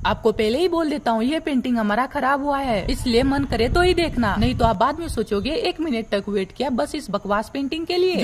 आपको पहले ही बोल देता हूँ, ये पेंटिंग हमारा खराब हुआ है, इसलिए मन करे तो ही देखना, नहीं तो आप बाद में सोचोगे 1 मिनट तक वेट किया बस इस बकवास पेंटिंग के लिए।